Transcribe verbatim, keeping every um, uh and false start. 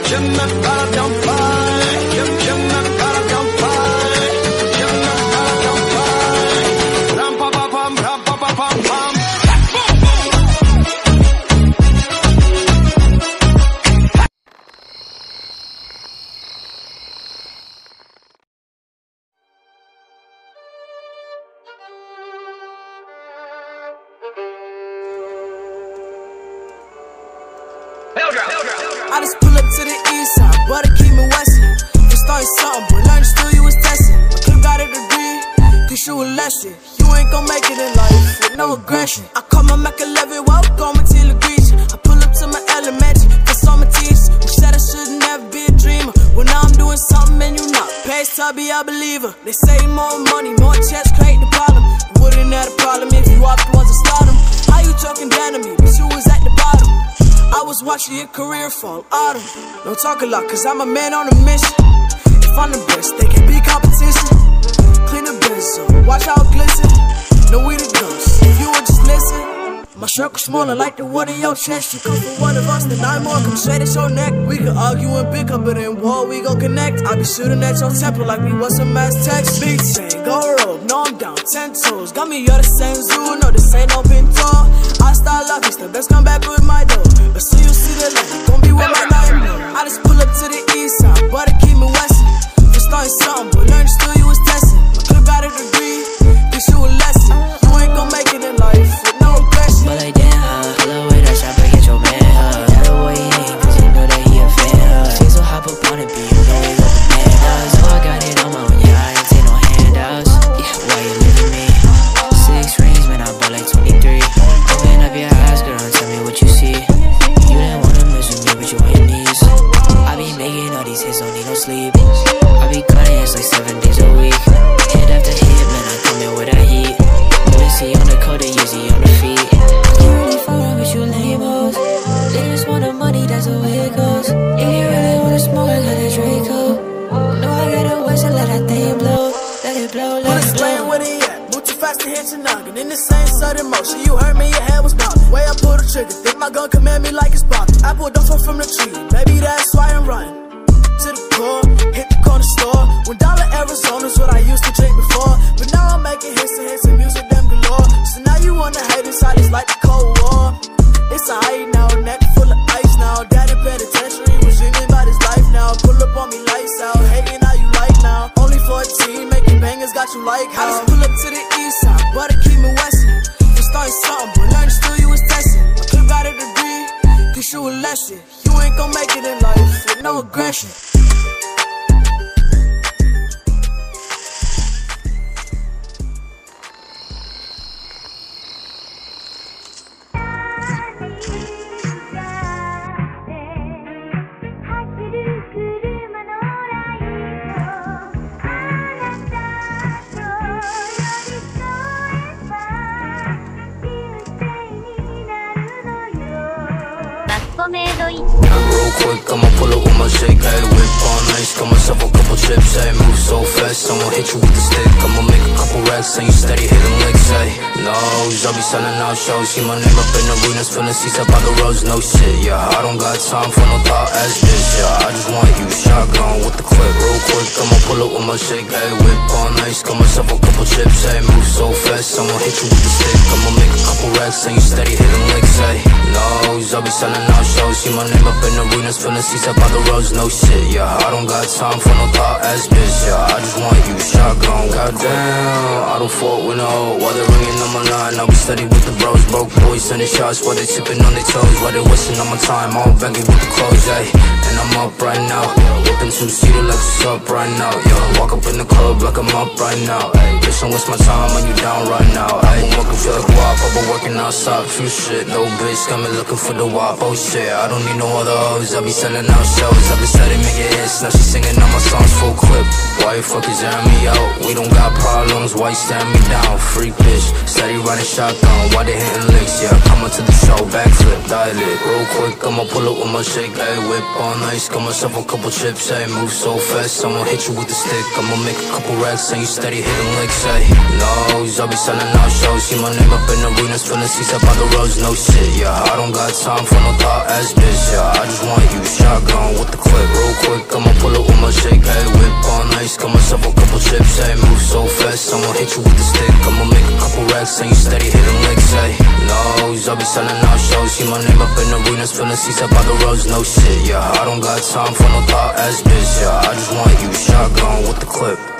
I just pull up to the east side, but it keep me westin'. You started something, but learned still you was testing. My clip got a degree, cause you a lesson. You ain't gon' make it in life with no aggression. I call my Mac eleven, welcome to the beach. I pull up to my elementary, cause all my teachers who said I should never be a dreamer. Well now I'm doing something and you not. Past Tubby, I believer. They say more money, more checks create the problem. You wouldn't have a problem if you off the ones that start them. How you talking down to me, but you was at the bottom. I was watching your career fall autumn. Don't talk a lot, cause I'm a man on a mission. If I'm the best, they can be competition. Clean the biz up, watch how it glisten. No we the ghosts, if you would just listen. My circle smaller like the one in your chest. You come for one of us, then I'm more, come straight at your neck. We can argue and pick up, but in war we gon' connect. I be shooting at your temple like we was some mass text. Beat chain, go rope, no I'm down, ten toes. Got me, you're the same zoo, no this ain't no pinto. I start lucky, the best come back with my dough. But see you see the light, gon' be with my nightmare. I just pull up to the east side, but it keep me westin'. You started something, but learned still you was testing. My clip got a degree, teach you a lesson. You ain't gon' make it in life with no aggression. But like damn, huh? Love way that shot, break at your man, huh? Tell her what he ain't, cause you know that he a fan, huh? She so hop up on it, be you know he love the man does. So I got it on my own, yeah, I ain't take no handouts. Yeah, why you leaving me? Six rings, man, I bought like twenty-three. Open up your eyes, girl, and tell me what you see. You didn't wanna mess with me, but you on your knees. I be making all these hits, don't need no sleep. I be cutting hits like seven days a week. Hit after hit, man, I come in with that heat. Lucy on the court, Yeezy on the feet. You really fuckin' with you lame-os. They just want the money, that's the way it goes. If you really wanna smoke, I got that Draco. No, I got a waist and let that thing blow. Let it blow, let it blow. Where they at? Move too fast to hit your noggin. In the same sudden motion, you heard me, your head was bouncing. Way I pull the trigger, think my gun command me like it's poppin'. I pulled off from the tree, maybe that's why I'm running. To the core, hit the corner store. One dollar Arizona's what I used to drink before. But now I'm making hits and hits and music them galore. So now you wanna hate inside, it's like the Cold War. It's a height now, neck full of ice now. Dad in penitentiary was dreaming about his life now. Pull up on me, lights out, hating how you like now. Only fourteen, making bangers got you like how. I just pull up to the east side, but it keep me westin'. You started something, but learned still you was testing. My clip got a degree, cause you a lesson. You ain't gon' make it in life with no aggression. Real quick, I'ma pull up with my shake, hey, whip on nice, got myself a couple chips, hey, move so fast, I'ma hit you with the stick, I'ma make a couple racks, and you steady hitting licks, hey, no, I'll be selling out shows, see my name up in arenas, filling seats up by the roads, no shit, yeah, I don't got time for no thought ass bitch, yeah, I just want you shotgun with the clip, real quick, I'ma pull up with my shake, hey, whip on nice, got myself a couple chips, hey, move so fast, I'ma hit you with the stick, I'ma make a couple racks, and you steady hitting licks, hey, no, I'll be selling out shows, see my name up in arenas, filling seats up by the roads, no shit, yeah, I don't got time for no thought ass bitch, yeah, I just want you shotgun, goddamn, I don't fault with no, while they're ringing on my line, I'll be steady with the bros, broke boys sending shots while they tipping on their toes, while they wasting on my time, all baggy with the clothes, ayy, and I'm up right now, whipping two-seater like what's up right now, yeah, walk up in the club like I'm up right now, ayy, bitch, don't waste my time when you down right now, ayy, I'm working feel like W A P, I've been working outside, few shit, no bitch, got me looking for the W A P, oh shit, I don't need no other hoes, I be selling out shows, I be steady making hits, now she singing all my songs full clip, why you fuckers airing me out, we don't got problems, why you staring me down, freak bitch, steady riding shotgun, why they hitting licks, yeah, coming to the show, backflip, dial it, real quick, I'ma pull up with my shake, ayy, whip on nice, got myself a couple chips, ayy, move so fast, I'ma hit you with the stick, I'ma make a couple racks, and you steady hitting licks, ayy, no, I'll be selling out shows, see my name up in arenas, filling seats up by the roads, no shit, yeah, I don't got time for no thought ass bitch, yeah, I just want you shotgun with the clip. quick, I'ma pull up with my shake, hey. Whip on ice, got myself a couple chips, hey. Move so fast, I'ma hit you with the stick. I'ma make a couple racks, and you steady hitting licks, hey. Nose, I'll be selling out shows. See my name up in arenas, filling seats up by the roads, no shit, yeah. I don't got time for no thought ass bitch, yeah. I just want you shotgun with the clip.